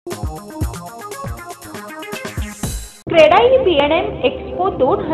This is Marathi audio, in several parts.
क्रेडाई B&M एक्स्पो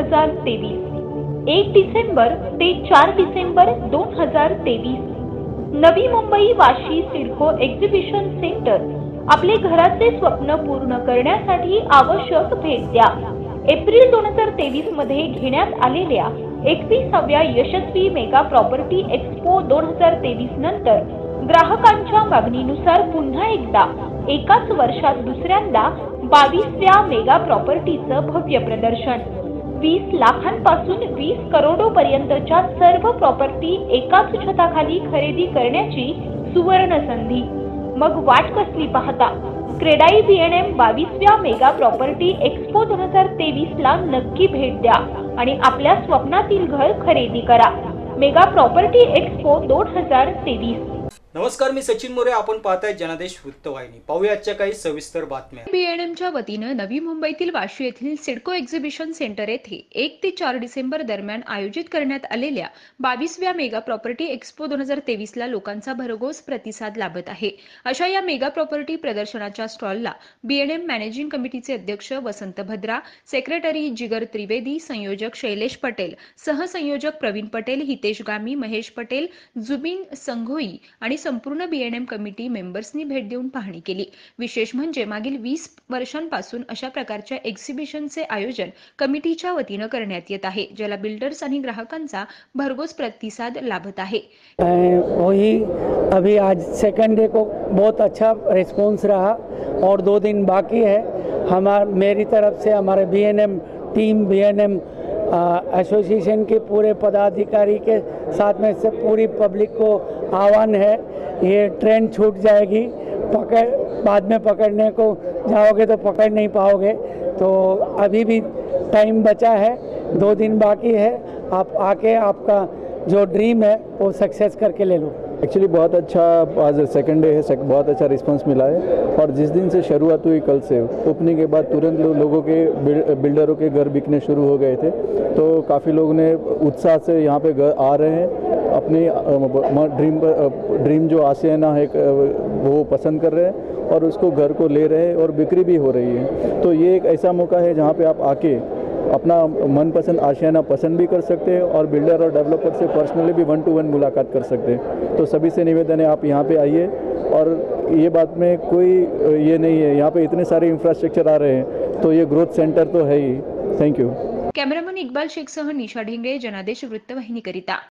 2023 1 डिसेंबर ते 4 December 2023 Navi Mumbai Vashi CIDCO exhibition centre आपले घराचे स्वप्न पूर्ण करण्यासाठी आवश्यक भेट द्या। एप्रिल 2023 मध्ये घेण्यात आलेल्या 21व्या यशस्वी मेगा प्रॉपर्टी एक्स्पो 2023 नंतर ग्राहकांच्या मागणीनुसार पुन्हा एकदा एकाच वर्षात दुसऱ्यांदा 22व्या मेगा प्रॉपर्टीचं भव्य प्रदर्शन 20 लाखांपासून 20 करोडोपर्यंतच्या सर्व प्रॉपर्टी एकाच छताखाली खरेदी करण्याची सुवर्ण संधी। मग वाट कसली पाहता? क्रेडाई B&M 22व्या मेगा प्रॉपर्टी एक्स्पो 2023 ला नक्की भेट द्या आणि आपल्या स्वप्नातील घर खरेदी करा। Mega property expo 2023। नमस्कार, मी सचिन मोरे, आपण पाहताय जनादेश वृत्तवाहिनी। पाहूया आजच्या काही सविस्तर बातम्या। B&Mच्या वतीने नवी मुंबईतील वाशी येथील सिडको एक्झिबिशन सेंटर येथे 1 ते 4 डिसेंबर दरम्यान आयोजित करण्यात आलेल्या 22व्या मेगा प्रॉपर्टी एक्स्पो 2023 ला लोकांचा भरघोस प्रतिसाद लाभत आहे। अशा या मेगा प्रॉपर्टी प्रदर्शनाच्या स्टॉलला B&M मॅनेजिंग कमिटीचे अध्यक्ष वसंत भद्रा, सेक्रेटरी जिगर त्रिवेदी, संयोजक शैलेश पटेल, सहसंयोजक प्रवीण पटेल, हितेश गामी, महेश पटेल, जुबिन संघोई आणि संपूर्ण B&M कमिटी मेंबर्सनी भेट देऊन पाहणी केली। विशेष म्हणजे मागील 20 वर्षांपासून अशा प्रकारच्या एक्झिबिशनचे आयोजन कमिटीच्या वतीने करण्यात येत आहे, ज्याला बिल्डर्स आणि ग्राहकांचा भरघोस प्रतिसाद लाभत आहे। वही अभी आज सेकंड डे को बहुत अच्छा रिस्पांस रहा और 2 दिन बाकी है। मेरी तरफ से हमारे B&M टीम B&M एसोसिएशन के पूरे पदाधिकारी के साथ में से पूरी पब्लिक को आह्वान है, ये ट्रेन छूट जाएगी, बाद में पकड़ने को जाओगे तो पकड़ नहीं पाओगे। तो अभी भी टाइम बचा है, 2 दिन बाकी है, आप आके आपका जो ड्रीम है वो सक्सेस करके ले लो। एक्चुअली बहुत अच्छा आज सेकंड डे है, बहुत अच्छा रिस्पांस मिला है और जिस दिन से शुरुआत हुई कल से ओपनिंग के बाद तुरंत लोगों के बिल्डरों के घर बिकने शुरू हो गए थे। तो काफ़ी लोग ने उत्साह से यहाँ पे आ रहे हैं, अपनी ड्रीम जो आशियाना है वो पसंद कर रहे हैं और उसको घर को ले रहे हैं और बिक्री भी हो रही है। तो ये एक ऐसा मौका है जहाँ पे आप आके अपना मनपसंद आशियाना पसंद भी कर सकते हैं और बिल्डर और डेवलपर से पर्सनली भी 1-to-1 मुलाकात कर सकते हैं। तो सभी से निवेदन है, आप यहाँ पे आइए और ये बात में कोई ये नहीं है, यहाँ पे इतने सारे इंफ्रास्ट्रक्चर आ रहे हैं तो ये ग्रोथ सेंटर तो है ही। Thank you. Cameraman Iqbal Shaikh सह निशा ढेंगळे, जनादेश वृत्तवाहिनी करिता।